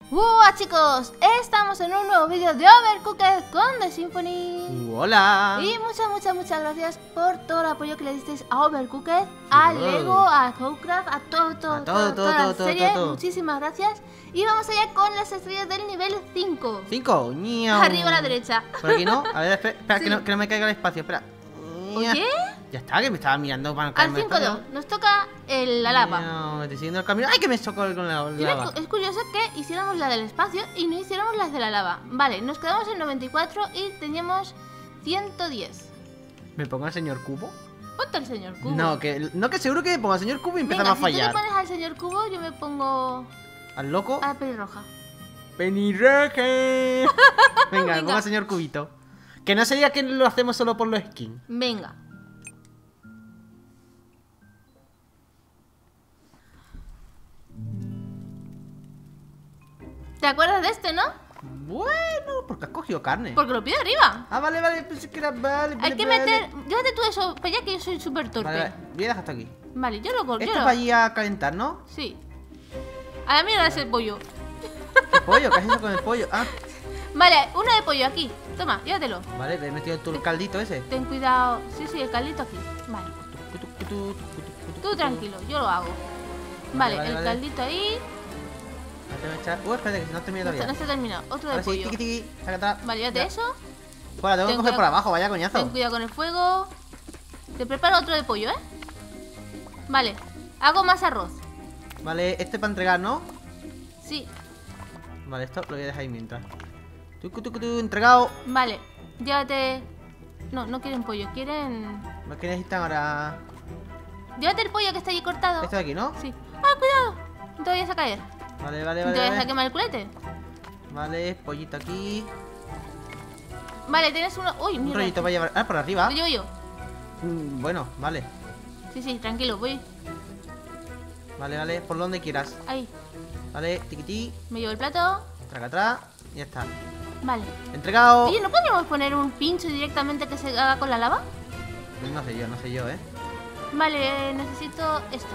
Chicos, estamos en un nuevo vídeo de Overcooked con The Symphony. Hola. Y muchas gracias por todo el apoyo que le disteis a Overcooked, a Lego, a Codecraft, a toda la serie. Muchísimas gracias. Y vamos allá con las estrellas del nivel 5. 5, arriba a la derecha. Por aquí no, a ver, espera, Sí. que no me caiga el espacio, espera. ¿Oye? Ya está, que me estaba mirando para Al 5-2, nos toca la lava. No, estoy siguiendo el camino. ¡Ay, que me chocó con la lava! Es curioso que hiciéramos la del espacio y no hiciéramos las de la lava. Vale, nos quedamos en 94 y teníamos 110. ¿Me pongo al señor Cubo? Ponte al señor Cubo. No, que seguro que me pongo al señor Cubo y empezamos Venga, a fallar. Si tú me pones al señor Cubo, yo me pongo ¿Al loco? a la pelirroja. ¡Penirroja! Venga, me Venga. pongo al señor Cubito. Que no sería que lo hacemos solo por los skins. Venga. ¿Te acuerdas de este, no? Bueno, porque has cogido carne. Porque lo pido arriba. Ah, vale, pensé que era vale. Hay que meter... Llévate tú eso para allá, que yo soy súper torpe. Vale, voy a dejar hasta aquí. Vale, yo lo corto. Esto para allí a calentar, ¿no? Sí. A la mierda es el pollo. ¿Qué pollo? ¿Qué has hecho con el pollo? Ah, Vale, uno de pollo aquí. Toma, llévatelo. vale, le he metido el caldito ese. Ten cuidado. Sí, el caldito aquí. Vale. Tú tranquilo, yo lo hago. Vale, Vale, el vale. caldito ahí. Espérate, que si no termina No todavía. se ha terminado. Otro de Ahora sí, pollo. tiqui, saca atrás. Vale, llévate Ya. eso. Fuera, tengo que Ten coger cuidado. por abajo, vaya coñazo. Ten cuidado con el fuego. Te preparo otro de pollo, ¿eh? Vale. Hago más arroz. Vale, este para entregar, ¿no? Sí. Vale, esto lo voy a dejar ahí mientras. Entregado. Vale. Llévate... No quieren pollo, quieren... ¿Qué necesitan ahora? Llévate el pollo que está allí cortado. Esto de aquí, ¿no? Sí. ¡Ah, cuidado! No te vayas a caer. Vale, No te vayas a quemar el culete. Vale, pollito aquí. Vale, tienes uno... Uy, Un mira. rollito para llevar. Ah, por arriba. Lo llevo yo. Bueno, vale. Sí, tranquilo, voy. Vale, por donde quieras. Ahí. Vale, tiquití. Me llevo el plato. Traga atrás. Y ya está. Vale. Entregado. Oye, ¿no podríamos poner un pincho directamente que se haga con la lava? Pues no sé yo, Vale, necesito esto.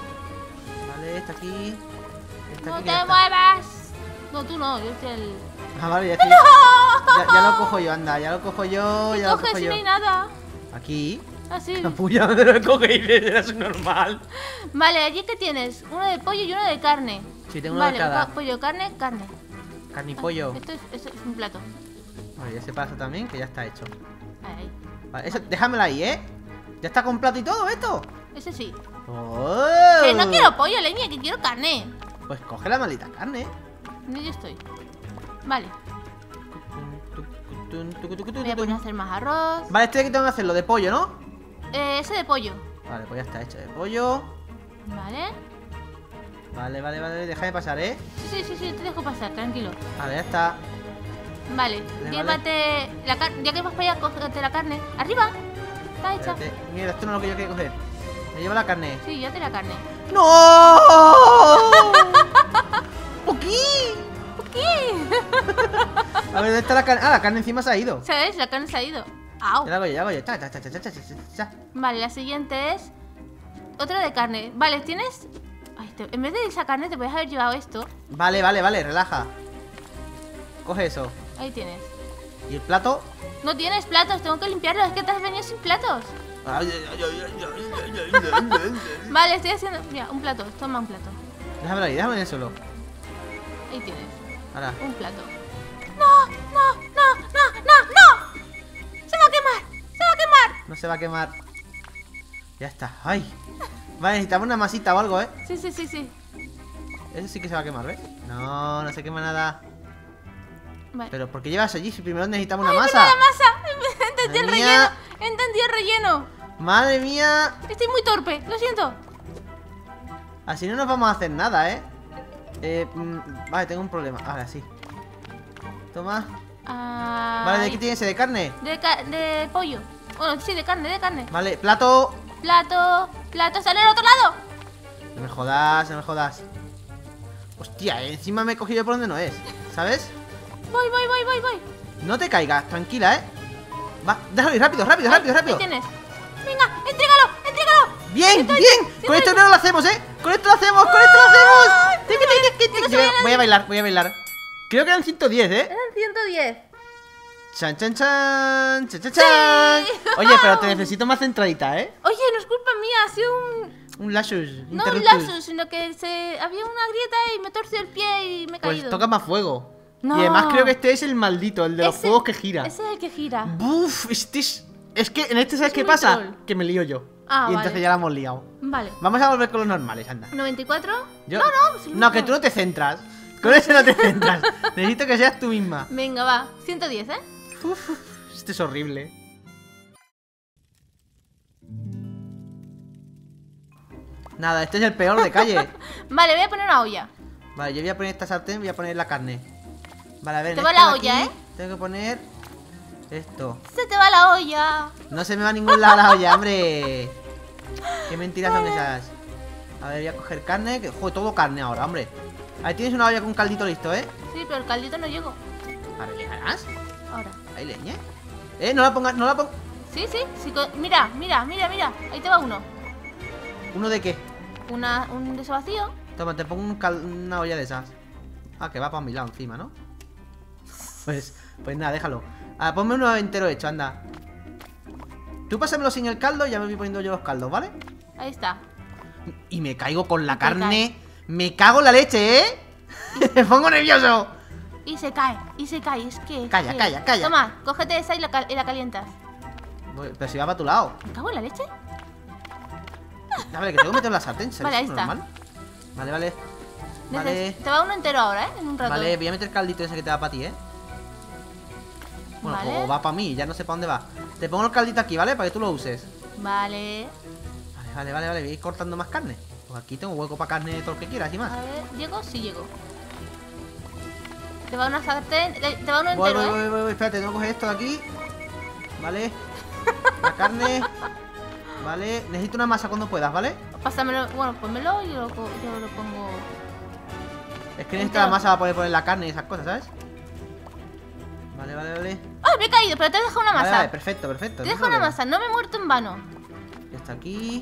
Vale, está aquí. ¡No aquí, te ya está. muevas! No, tú no, yo estoy el... Ah, vale, ya estoy. Ya lo cojo yo, anda, ya lo cojo yo, ¿Qué ya lo coges cojo si yo. no hay nada? Aquí. Ah, sí. La puya, ¿dónde lo cogéis? Es normal. Vale, allí que tienes uno de pollo y uno de carne. Sí, tengo uno de Vale, cada. pollo, carne. Carne y pollo. Esto es un plato. Vale, ya se pasa también, que ya está hecho. Ahí. Vale, eso, déjamelo ahí, ¿eh? Ya está con plato y todo esto. Ese sí. ¡Oh! Que no quiero pollo, leña, que quiero carne. Pues coge la maldita carne. No, yo estoy. Vale. Voy a poner a hacer más arroz. Vale, este de aquí tengo que hacerlo de pollo, ¿no? Ese de pollo. Vale, pues ya está hecho de pollo. Vale. Vale, déjame pasar, ¿eh? Sí, te dejo pasar, tranquilo. Vale, ya está. Vale, Vale. llévate la carne. Ya que vas para allá, cógete la carne. ¡Arriba! Está hecha. Espérate. Mira, esto no es lo que yo quería coger. Me llevo la carne. Sí, llévate la carne. ¡No! ¡Poquí! A ver, ¿dónde está la carne? Ah, la carne encima se ha ido. ¿Sabes? La carne se ha ido. ¡Au! Ya la hago yo. Cha. Vale, la siguiente es otra de carne. Vale, tienes... Ay, en vez de esa carne te podías haber llevado esto. Vale, relaja. Coge eso. Ahí tienes. ¿Y el plato? No tienes platos, tengo que limpiarlos. Es que te has venido sin platos. Vale, estoy haciendo... Mira, un plato. Toma un plato. Déjamelo ahí, déjame en el suelo. Ahí tienes. Ahora. Un plato. ¡No! ¡Se va a quemar! No se va a quemar. Ya está. ¡Ay! Vale, necesitamos una masita o algo, ¿eh? Sí. Eso sí que se va a quemar, ¿ves? No se quema nada. Vale. Pero ¿por qué llevas allí si primero necesitamos una ¡Ay, masa? mira la masa! Entendí el Madre relleno. mía. Entendí el relleno. ¡Madre mía! Estoy muy torpe, lo siento. Así no nos vamos a hacer nada, ¿eh? Vale, tengo un problema. Ahora sí. Toma. Vale, ¿de qué tiene ese? ¿De carne? De pollo. Bueno, sí, de carne. Vale, plato. Plato, sale al otro lado. No me jodas. Hostia, encima me he cogido por donde no es. ¿Sabes? Voy. No te caigas, tranquila, ¿eh? Va, déjalo ir, rápido. Ahí tienes. Venga, entrégalo. Bien. Con esto no lo hacemos, ¿eh? Con esto lo hacemos. ¡Ay! Voy a bailar, voy a bailar. Creo que eran 110, ¿eh? Eran 110. Chan, chan, chan, chan, chan, chan. Sí. Oye, pero te necesito más centradita, ¿eh? Oye, no es culpa mía, ha sido un lapsus. No un lapsus, sino que había una grieta y me torció el pie y me he caído. Pues toca más fuego. No. Y además creo que este es el maldito, el de los fuegos que gira. Ese es el que gira. Buf, es que en este, ¿sabes qué pasa? Troll. Que me lío yo. Ah, y entonces ya la hemos liado. Vale. Vamos a volver con los normales, anda. ¿94? ¿Yo? No, si no, que tú no te centras. Con ese no te centras. Necesito que seas tú misma. Venga, va. 110, ¿eh? Este es horrible. Nada, este es el peor de calle. Vale, voy a poner una olla. Vale, yo voy a poner esta sartén, voy a poner la carne. Vale, a ver. Te va la olla, ¿eh? Tengo que poner esto. Se te va la olla. No se me va a ningún lado la olla, hombre. Qué mentiras son esas. A ver, voy a coger carne. Joder, todo carne ahora, hombre. Ahí tienes una olla con caldito listo, ¿eh? Sí, pero el caldito no llegó. ¿Ahora llegarás? Ahora. ¿Hay leña? No la pongas, no la pongas. Sí. Mira. Ahí te va uno. ¿Uno de qué? Un de ese vacío. Toma, te pongo una olla de esas. Ah, que va para mi lado encima, ¿no? Pues nada, déjalo. Ponme uno entero hecho, anda. Tú pásamelo sin el caldo y ya me voy poniendo yo los caldos, ¿vale? Ahí está. Y me caigo con la carne. Me cago en la leche, ¿eh? Me pongo nervioso. Y se cae. Es que... Calla. Toma, cógete esa y la calientas. Pero si va para tu lado. ¿Me cago en la leche? Vale, que tengo que meter la sartén. Vale, ahí está. Vale. Te va uno entero ahora, ¿eh? En un rato. Vale, voy a meter caldito ese que te va para ti, ¿eh? Bueno, vale. O va para mí, ya no sé para dónde va. Te pongo el caldito aquí, ¿vale? Para que tú lo uses. Vale. Vale. Voy a ir cortando más carne. Pues aquí tengo hueco para carne, todo lo que quieras y más. A ver, ¿llego? Sí, llego. Te va una sartén. Te va uno entero, voy. Espérate, tengo que coger esto de aquí. Vale. La carne. Vale. Necesito una masa cuando puedas, ¿vale? Pásamelo. Bueno, pónmelo y yo lo pongo. Es que necesito la masa para poder poner la carne y esas cosas, ¿sabes? Vale. ¡Ah! Me he caído, pero te he dejado una masa. Vale, perfecto. Te dejo una masa, no me he muerto en vano. Esto aquí.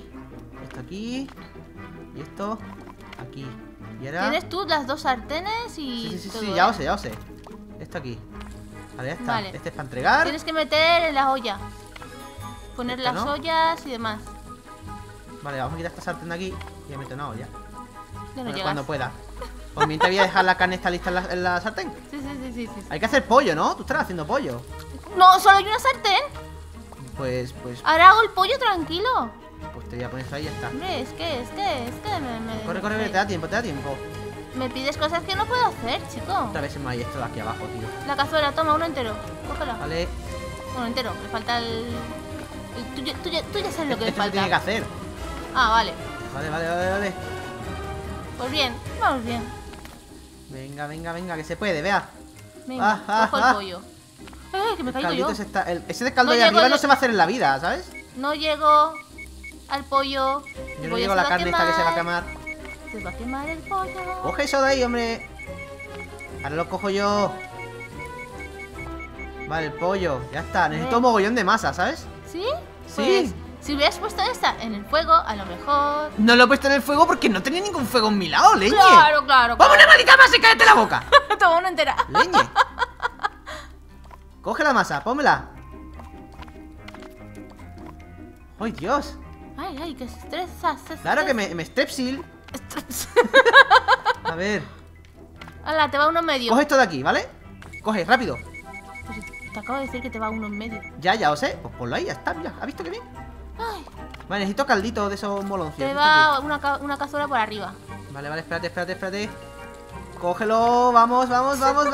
Y esto aquí. Y ahora... Tienes tú las dos sartenes y... Sí, ya lo sé. Esto aquí. Vale, ya está. Vale. Este es para entregar. Tienes que meter en la olla. Poner ¿Esto, las no? ollas y demás. Vale, vamos a quitar esta sartén de aquí y a meter una olla. Ya no llegas. Cuando pueda. Pues mientras voy a dejar la carne esta lista en la sartén. Sí. Hay que hacer pollo, ¿no? Tú estás haciendo pollo. No, solo hay una sartén. Pues Ahora hago el pollo tranquilo. Pues te voy a poner eso ahí y ya está. Hombre, es que Corre, te da tiempo. Me pides cosas que no puedo hacer, chico. Otra vez se me ha esto de aquí abajo, tío. La cazuela, toma, uno entero. Cógela. Vale. Uno entero, le falta tú ya sabes lo que le Esto se falta. tiene que hacer. Ah, vale. Vale. Pues bien, vamos bien. Venga, que se puede, vea. Venga, cojo el pollo. Que me he caído yo. Ese de caldo de arriba no se va a hacer en la vida, ¿sabes? No llego al pollo. Yo no llego a la carne esta que se va a quemar. Se va a quemar el pollo. Coge eso de ahí, hombre. Ahora lo cojo yo. Vale, el pollo. Ya está. Necesito un mogollón de masa, ¿sabes? ¿Sí? Sí. Pues, si hubieras puesto esta en el fuego, a lo mejor... No lo he puesto en el fuego porque no tenía ningún fuego en mi lado, leñe. Claro. ¡Vamos, una maldita masa y cállate la boca! Toma una entera. Leñe. Coge la masa, pónmela. ¡Ay, Dios! Ay, que se estresa. Claro que me strepsil. A ver. Hala, te va uno en medio. Coge esto de aquí, ¿vale? Coge, rápido. Pues te acabo de decir que te va uno en medio. Ya os sé. Pues ponlo ahí, ya está, mira. ¿Has visto qué bien? Ay. Vale, necesito caldito de esos moloncios. Te va una cazuela por arriba. Vale, espérate. Cógelo, vamos. No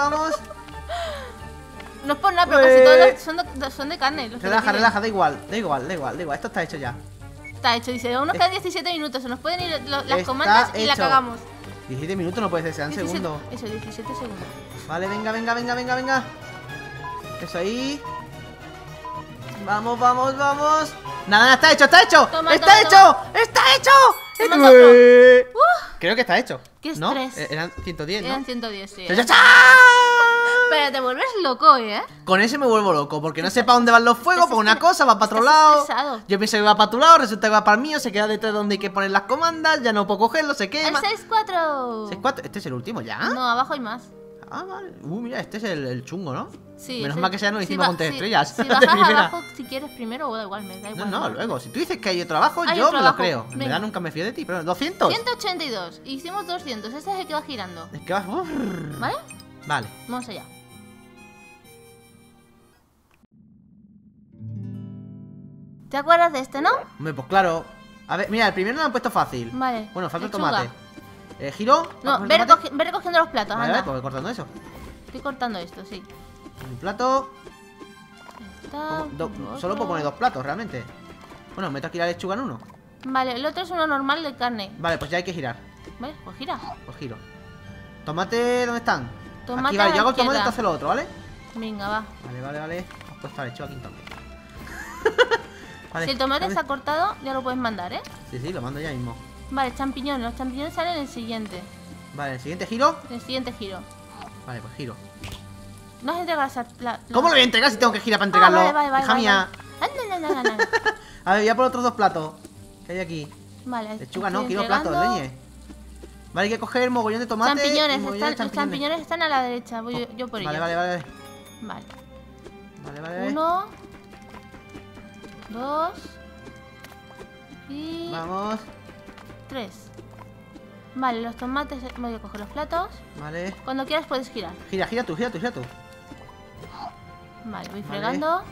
es por nada, pero casi todos son de carne. Relaja, da igual. Esto está hecho ya. Está hecho, dice, aún nos quedan 17 minutos. Se nos pueden ir las comandas y la cagamos. 17 minutos no puede ser, sean segundos. Eso, 17 segundos. Vale, venga. Eso ahí. Vamos. Nada, está hecho. Toma, ¡Está hecho! Toma. Creo que está hecho. Qué ¿No? estrés. Eran 110, ¿no? Eran 110, sí. ¡Cha! Pero te vuelves loco, ¿eh? Con ese me vuelvo loco, porque no sé para dónde van los fuegos, por una cosa, va para otro lado. Estresado. Yo pienso que va para tu lado, resulta que va para el mío, se queda detrás de donde hay que poner las comandas, ya no puedo cogerlo, se El quema. 6-4. 6-4, este es el último ya. No, abajo hay más. Ah, vale. Mira, este es el chungo, ¿no? Sí, Menos ese- mal que sea no si hicimos ba- con 3 si- estrellas. Si de bajas primera. abajo, si quieres primero, o da igual, me da igual. No, luego, si tú dices que hay otro abajo, Hay yo otro me lo abajo. creo. En Venga. verdad nunca me fío de ti, pero 200. 182. Hicimos 200. Este es el que va girando. Es que vas. ¿Vale? Vale. Vamos allá. ¿Te acuerdas de este, no? Hombre, pues claro. A ver, mira, el primero lo han puesto fácil. Vale. Bueno, falta el Lechuga. tomate. ¿Giro? No, ¿Coges ve, el tomate? ve recogiendo los platos, Vale, anda. vale, pues voy cortando eso. Estoy cortando esto, sí. Un plato. Está, Solo puedo poner 2 platos, realmente. Bueno, meto aquí la lechuga en uno. Vale, el otro es uno normal de carne. Vale, pues ya hay que girar. ¿Vale? Pues gira. Pues giro. ¿Tomate dónde están? Tomate aquí, a vale, la yo hago el tomate y izquierda. tú haces lo otro, ¿vale? Venga, va. Vale. Os puesto la lechuga aquí también. Vale, Si el tomate dame. está cortado, ya lo puedes mandar, ¿eh? Sí, lo mando ya mismo. Vale, champiñones. Los champiñones salen en el siguiente. Vale, el siguiente giro. En el siguiente giro. Vale, pues giro. No has entregado la... ¿Cómo lo voy a entregar si tengo que girar para entregarlo? Vale, Hija mía. Anda. A ver, voy a por otros 2 platos que hay aquí. Vale, Lechuga estoy no, quiero entregando. platos, leñe. Vale, hay que coger mogollón de tomate. y Champiñones, mogollón de los champiñones están a la derecha. Voy yo por ellos. Vale. Vale. 1, 2 y Vamos. 3. Vale, los tomates. Voy a coger los platos. Vale. Cuando quieras puedes girar. Gira tú. Vale, voy Vale. fregando.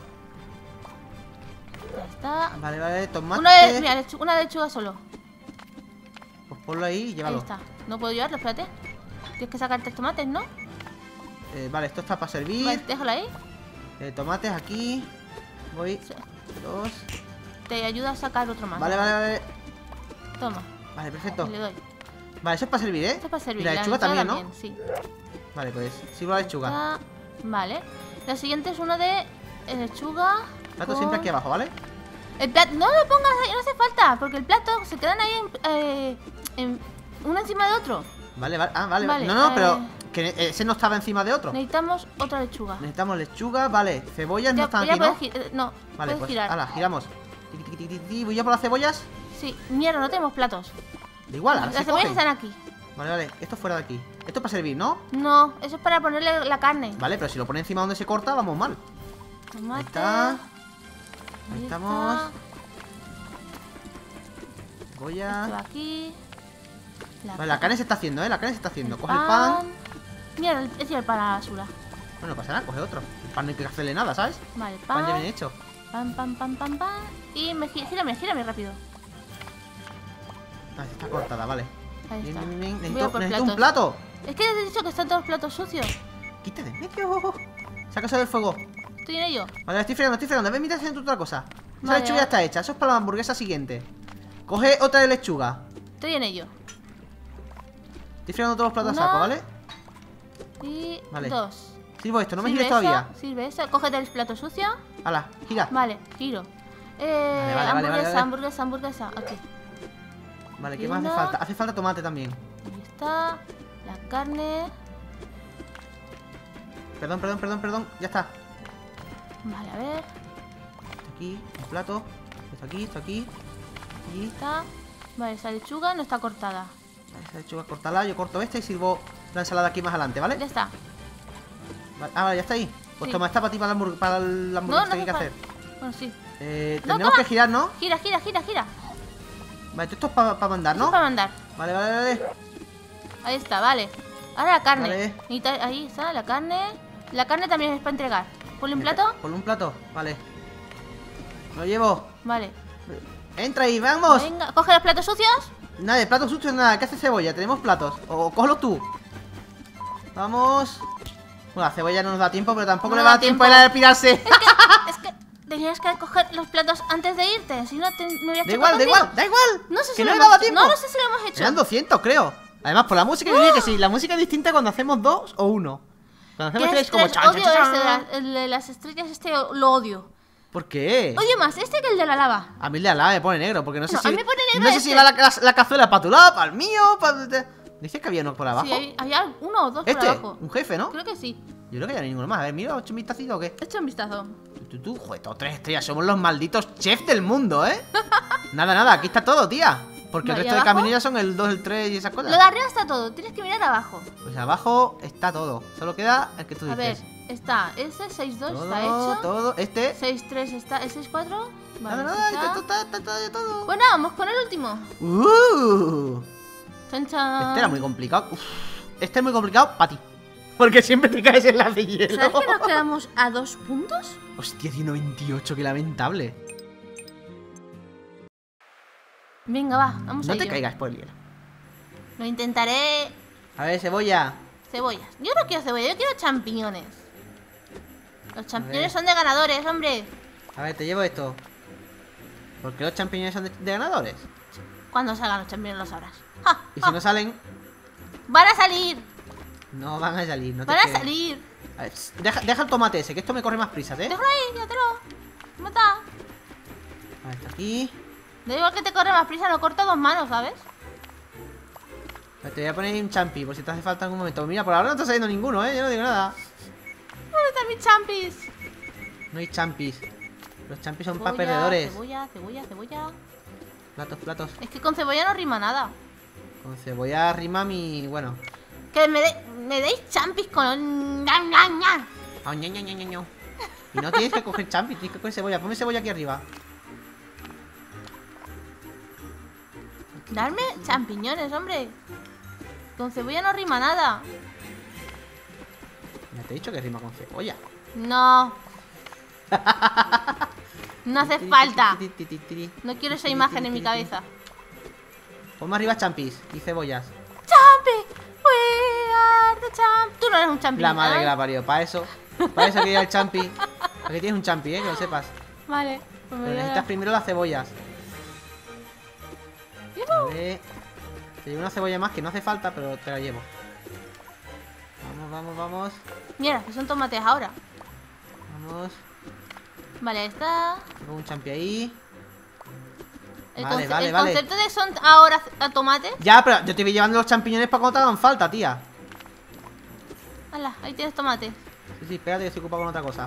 Ya está. Vale, tomate. Mira, una lechuga solo. Pues ponlo ahí y llévalo. Ahí está. No puedo llevarlo, espérate. Tienes que sacar 3 tomates, ¿no? Vale, esto está para servir. Vale, déjalo ahí. Tomates aquí. Voy. Sí. 2. Te ayuda a sacar otro más. Vale. Toma. Vale, perfecto. Y le doy. Vale, eso es para servir, ¿eh? Esto es para servir. Y la lechuga también, ¿no? Sí. Vale, pues sirvo la lechuga. Ah, vale. La siguiente es uno de lechuga. Plato siempre aquí abajo, ¿vale? El plato, no lo pongas ahí, no hace falta, porque el plato se quedan ahí uno encima de otro. Vale. Ah, vale. Vale, No, pero que ese no estaba encima de otro. Necesitamos otra lechuga. Necesitamos lechuga, vale. Cebollas no están ya aquí, ¿no? puedes no, Vale, puedes pues girar. ahora giramos. Tiqui, tiqui, tiqui, tiqui. Voy ya por las cebollas. Sí, mierda, no tenemos platos. Da igual, ahora Las se cebollas cogen. están aquí. Vale. Esto fuera de aquí. Esto es para servir, ¿no? No, eso es para ponerle la carne. Vale, pero si lo pone encima donde se corta, vamos mal. Tomate. Ahí está. Ahí Ahí estamos. está. Cebolla. Esto aquí. Vale, la carne se está haciendo, ¿eh? La carne se está haciendo. Coge el pan. pan. Mira, he tirado para la basura. Bueno, no pasa nada, coge otro. El pan no hay que hacerle nada, ¿sabes? Vale, El pan ya pan. viene hecho. Pan. Y gírame rápido. Ah, está cortada, vale. Ahí está. Bien. Voy a Necesito, por necesito un platos. plato. Es que te he dicho que están todos los platos sucios. Quita de en medio. Saca eso del fuego. Estoy en ello. Vale, estoy fregando. Ven, mira haciendo otra cosa. Esa Vale, lechuga ya está hecha. Eso es para la hamburguesa siguiente. Coge otra de lechuga. Estoy en ello. Estoy fregando todos los platos a Una. saco, ¿vale? Y Vale. 2. Sirvo esto, no me ¿Sirve gires todavía. eso? ¿Sirve eso? Cógete el plato sucio. Hala, gira. Vale, giro. vale. Hamburguesa. Aquí. Vale, ¿qué Y más hace una. falta? Hace falta tomate también. Ahí está. La carne. Perdón. Ya está. Vale, a ver. Esto aquí, un plato. Esto aquí. Ahí está. Vale, esa lechuga no está cortada. Esa lechuga, cortala. Yo corto esta y sirvo la ensalada aquí más adelante, ¿vale? Ya está. Vale, ya está ahí. Pues Sí. toma esta para ti para la hamburguesa que hay que hacer. Bueno, sí. Tendremos que girar, ¿no? Gira. Vale, esto es para mandar, Esto ¿no? es para mandar. Vale. Ahí está, vale. Ahora la carne. Vale. Ahí está la carne. La carne también es para entregar. Ponle un plato. Ponle un plato, vale. Lo llevo. Vale. Entra ahí, vamos. Venga, coge los platos sucios. Nada, de platos sucios nada. ¿Qué hace cebolla? Tenemos platos. O cógelo tú. Vamos. Bueno, la cebolla no nos da tiempo, pero tampoco No le da va a dar tiempo tiempo. a pirarse. Es que tenías que coger los platos antes de irte. Si no, me hubieras Da chocado igual. contigo. No sé si Que lo no le hemos daba hecho. tiempo. No sé si lo hemos hecho. Eran 200, creo. Además, por la música, yo diría que sí. La música es distinta cuando hacemos 2 o 1. Cuando ¿Qué hacemos 3 es como estrés? chan, Odio chan, chan, este de chan. el de las estrellas, lo odio. ¿Por qué? Odio más este que el de la lava. A mí el de al lado me pone negro, porque no sé No, si. a mí me pone negro no sé este. si va la cazuela para tu lado, para el mío, para. Dices que había uno por abajo. Sí, había uno o dos por Este, abajo. un jefe, ¿no? Creo que sí. Yo creo que ya no hay ninguno más. A ver, mira, ¿he hecho un vistacito o qué? Echa un vistazo. Tú, joder, todo 3 estrellas. Somos los malditos chefs del mundo, ¿eh? Nada, aquí está todo, tía. Porque Vale, el resto de ¿abajo? caminos ya son el 2, el 3 y esas Lo cosas. de arriba está todo, tienes que mirar abajo. Pues abajo está todo. Solo queda el que tú A ver, dices. está este 6-2 está Todo, hecho. todo. Este. 6-3 está. ¿El 6-4? Vale, Nada, está. está todo. Bueno, vamos con el último. Chan, chan. Este era muy complicado. Uf, este es muy complicado para ti. Porque siempre te caes en la de hielo. ¿Sabes que nos quedamos a 2 puntos? Hostia, 128, qué lamentable. Venga, va, vamos a No te ello. caigas por el hielo. Lo intentaré. A ver, cebolla. Cebollas. Yo no quiero cebolla, yo quiero champiñones. Los champiñones ver. son de ganadores, hombre. A ver, te llevo esto. ¿Por qué los champiñones son de ganadores? Cuando salgan los champiñones lo sabrás. ¡Ja! Y si no salen, ¡Van a salir! no van a salir. No te ¡Van a quedes. salir! A ver, deja el tomate ese, que esto me corre más prisa, ¿eh? Déjalo ahí, ya te lo. Mata. A ver, está aquí. Da igual que te corre más prisa, lo corto a 2 manos, ¿sabes? A ver, te voy a poner un champi, por si te hace falta en algún momento. Mira, por ahora no está saliendo ninguno, ¿eh? Yo no digo nada. ¿Dónde están mis champis? No hay champis. Los champis son para Cebolla, perdedores. Cebolla. Platos. Es que con cebolla no rima nada. Con cebolla rima mi... Bueno. Que me deis champis con... ñam, ñam, ñam. Ah, ña, ña, ña, ña, ña. Y no tienes que coger champis, tienes que coger cebolla. Ponme cebolla aquí arriba. Darme champiñones, hombre. Con cebolla no rima nada. Ya te he dicho que rima con cebolla. No. No hace falta. No quiero esa imagen en mi cabeza. Ponme arriba champis y cebollas. ¡Champi! We are the champ. Tú no eres un champi. La madre que ¿eh? la parió. Para eso quería el champi. Aquí tienes un champi, que lo sepas. Vale. Pues me Pero voy a- necesitas primero las cebollas. A ver. Te llevo una cebolla más que no hace falta, pero te la llevo. Vamos. Mira, que son tomates ahora. Vamos. Vale, está. Pongo un champi ahí. El, Vale, conce- vale, el vale. concepto de son ahora a tomates. Ya, pero yo te voy llevando los champiñones para cuando te hagan falta, tía. Hala, ahí tienes tomates. Sí, espérate, que estoy ocupado con otra cosa.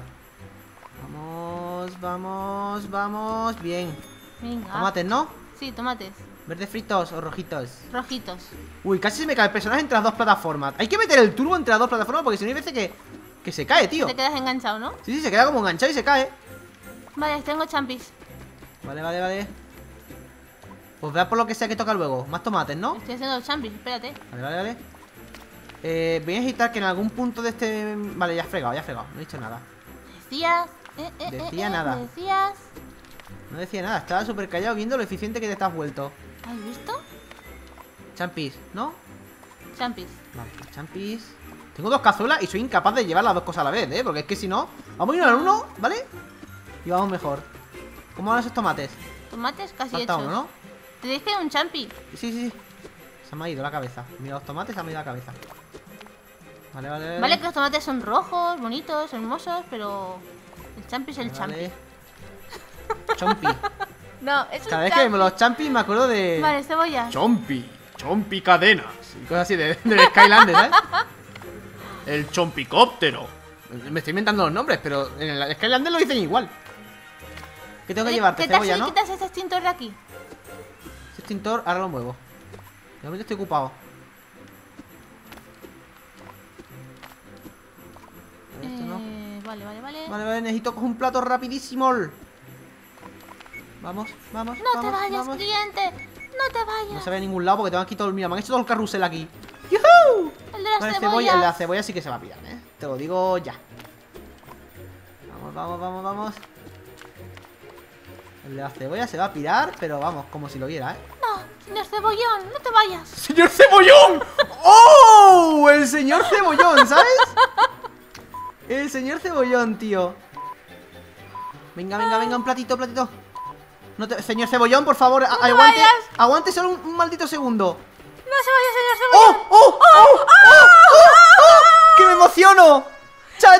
Vamos. Bien. Venga. Tomates, ¿no? Sí, tomates. ¿Verdes fritos o rojitos? Rojitos. Uy, casi se me cae el personaje entre las dos plataformas. Hay que meter el turbo entre las dos plataformas porque si no hay veces que se cae, tío. Te quedas enganchado, ¿no? Sí, se queda como enganchado y se cae. Vale, tengo champis. Vale. Pues vea por lo que sea que toca luego. Más tomates, ¿no? Estoy haciendo los champis, espérate. Vale. Voy a necesitar que en algún punto de este... Vale, ya he fregado. No he dicho nada. Decías. Decía nada. Decías. No decía nada. Estaba súper callado viendo lo eficiente que te estás vuelto. ¿Has visto? Champis, ¿no? Champis. Vale, champis. Tengo 2 cazuelas y soy incapaz de llevar las 2 cosas a la vez, ¿eh? Porque es que si no... Vamos a ir al uno, ¿vale? Y vamos mejor. ¿Cómo van esos tomates? Tomates casi Falta hechos. uno, ¿no? Te dije un champi. Sí. Se me ha ido la cabeza. Mira los tomates, se me ha ido la cabeza. Vale. Vale que los tomates son rojos, bonitos, hermosos, pero el champi es el champi. Vale. Chompi. No, es un Cada vez que champi. vemos los champis me acuerdo de... Vale, cebolla. Chompi cadenas. Y cosas así de Skylanders, ¿sabes? El chompicóptero. Me estoy inventando los nombres, pero en el Skylanders lo dicen igual. ¿Qué tengo que llevarte? ¿Qué tal Cebolla, si ¿no? quitas ese extintor de aquí? Ese extintor, ahora lo muevo. De momento estoy ocupado. Esto no. Vale. Vale, necesito coger un plato rapidísimo. Vamos. No te vayas, cliente. No te No vayas. se ve a ningún lado porque tengo aquí todo el... Mira, me han hecho todo el carrusel aquí. ¡Yuhu! El de las Vale, cebollas. el de la cebolla sí que se va a pillar, ¿eh? Te lo digo ya. Vamos. El de la cebolla se va a pirar, pero vamos, como si lo viera, ¿eh? No, señor cebollón, no te vayas. ¡Señor Cebollón! ¡Oh! El señor Cebollón, ¿sabes? El señor Cebollón, tío. Venga, un platito. No te... Señor Cebollón, por favor, aguante. vayas. Aguante solo un maldito segundo. No se vaya, señor cebollón. ¡Oh! ¡Que me emociono! ¡Chan!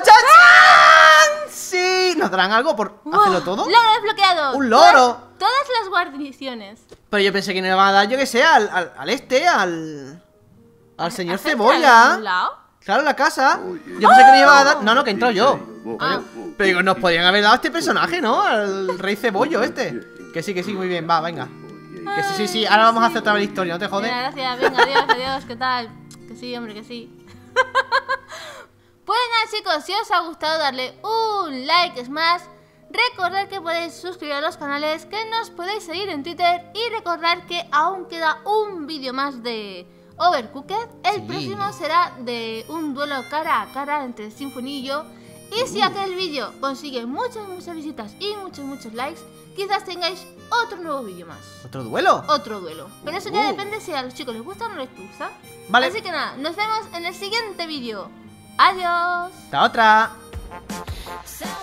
¡Sí! ¿Nos darán algo por hacerlo todo? Logro desbloqueado. ¡Un loro! Todas las guarniciones. Pero yo pensé que no le van a dar, yo que sé, al señor ¿Has entrado en Cebolla. algún lado? Claro, la casa. Yo pensé que me iba a dar... No, que entro yo. Pero digo, nos podrían haber dado a este personaje, ¿no? Al rey cebollo este. Que sí, muy bien, va, venga. Que sí, ahora vamos a hacer otra vez la historia, ¿no te jodes? Gracias, venga, adiós, ¿qué tal? Que sí, hombre, que sí. Pues nada, chicos, si os ha gustado, darle un like, es más. Recordad que podéis suscribir a los canales, que nos podéis seguir en Twitter. Y recordad que aún queda un vídeo más de Overcooked. El próximo será de un duelo cara a cara entre Symphony y yo. Y si aquel vídeo consigue muchas visitas y muchos likes, quizás tengáis otro nuevo vídeo más. ¿Otro duelo? Otro duelo. Pero eso ya depende si a los chicos les gusta o no les gusta. Vale. Así que nada, nos vemos en el siguiente vídeo. Adiós. Hasta otra.